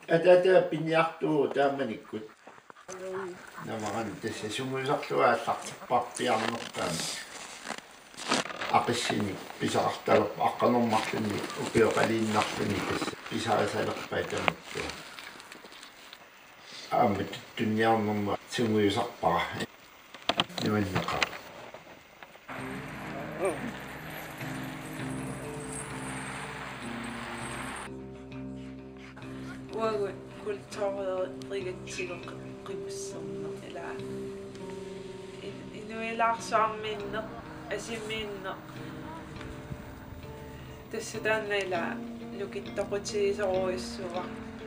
атата пиньяартуу тааманиккут намаран тасса сумусарлуа аллартиппарпиарнертаама ақиссини писақарталер аққанормарлуни укиоқалииннарлуни тасса писарасалерпаа таматту аамат тунниарнерма сумуисарпара нуаннеқа Uagut kultuureet rigatsigoqqimusserner ila inuilaarsuarmiinneq asimiinneq tassataanna ila lukittoqutigisoruissuva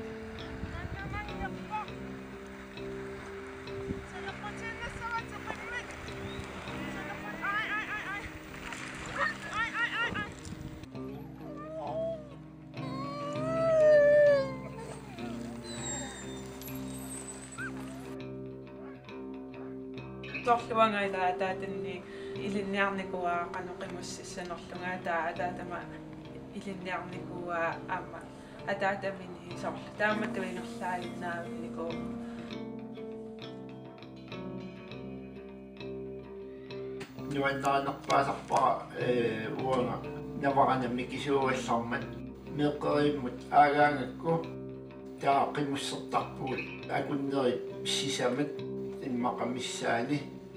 torluanga ila ataatanni ilinniarnikuaa qanuqimussissanerlunga ataatama ilinniarnikuaa aamma ataatamini sorlu taamatuinerlaalinnaavinniku nuannaanerpaasarpara uanga navarana kisuuallarmat meeqqerimmut aagaangakku taa qimussertarpugut akunneri sisamat immaqamissaani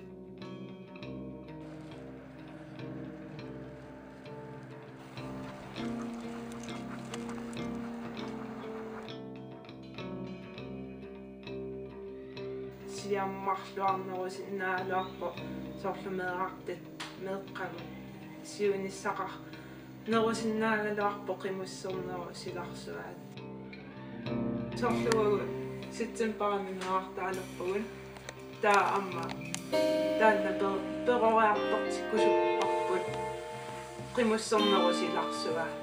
siammarluarnerusinnaaluarpo sorlumeerartat meeqqagu siunissaqar nerusinnaaluarpo qimusserneru silarsuaat sorluagu sitsenparamineartaalerpugun taa amma taanna peroriartortikkusupparput qimusserneru silarsuaat